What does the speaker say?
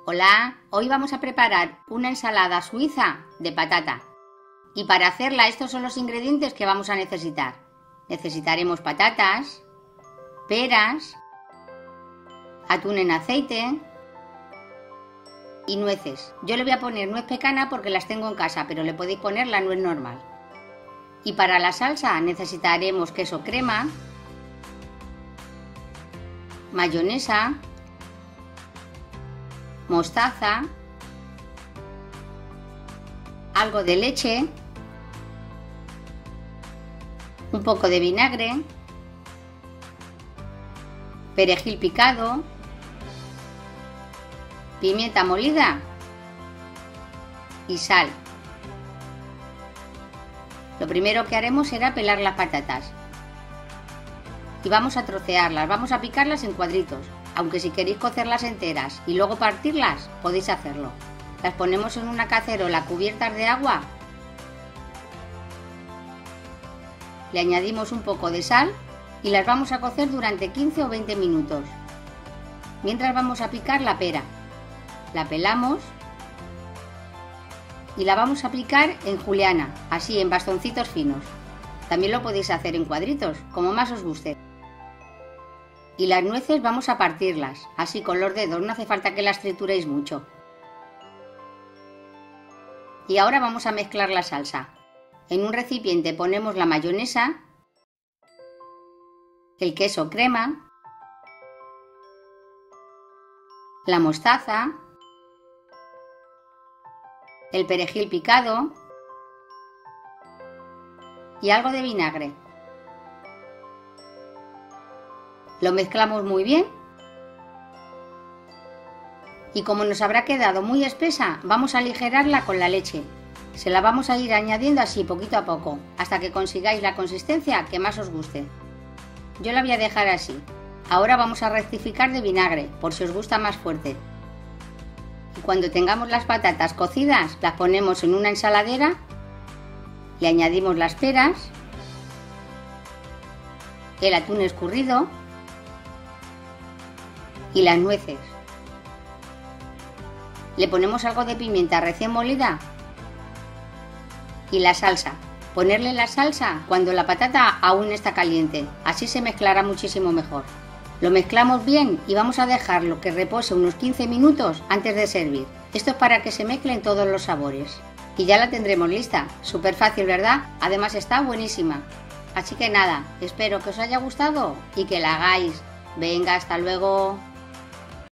Hola, hoy vamos a preparar una ensalada suiza de patata. Y para hacerla estos son los ingredientes que vamos a necesitar. Necesitaremos patatas, peras, atún en aceite y nueces. Yo le voy a poner nuez pecana porque las tengo en casa, pero le podéis poner la nuez normal. Y para la salsa necesitaremos queso crema, mayonesa, mostaza, algo de leche, un poco de vinagre, perejil picado, pimienta molida y sal. Lo primero que haremos será pelar las patatas y vamos a trocearlas, vamos a picarlas en cuadritos, aunque si queréis cocerlas enteras y luego partirlas podéis hacerlo. Las ponemos en una cacerola cubiertas de agua, le añadimos un poco de sal y las vamos a cocer durante 15 o 20 minutos. Mientras vamos a picar la pera, la pelamos y la vamos a picar en juliana, así en bastoncitos finos. También lo podéis hacer en cuadritos, como más os guste. Y las nueces vamos a partirlas, así con los dedos, no hace falta que las trituréis mucho. Y ahora vamos a mezclar la salsa. En un recipiente ponemos la mayonesa, el queso crema, la mostaza, el perejil picado y algo de vinagre. Lo mezclamos muy bien y como nos habrá quedado muy espesa, vamos a aligerarla con la leche. Se la vamos a ir añadiendo así poquito a poco hasta que consigáis la consistencia que más os guste. Yo la voy a dejar así. Ahora vamos a rectificar de vinagre por si os gusta más fuerte. Y cuando tengamos las patatas cocidas, las ponemos en una ensaladera, le añadimos las peras, el atún escurrido y las nueces. Le ponemos algo de pimienta recién molida y la salsa. Ponerle la salsa cuando la patata aún está caliente, así se mezclará muchísimo mejor. Lo mezclamos bien y vamos a dejarlo que repose unos 15 minutos antes de servir. Esto es para que se mezclen todos los sabores. Y ya la tendremos lista. Súper fácil, ¿verdad? Además está buenísima. Así que nada, espero que os haya gustado y que la hagáis. Venga, hasta luego.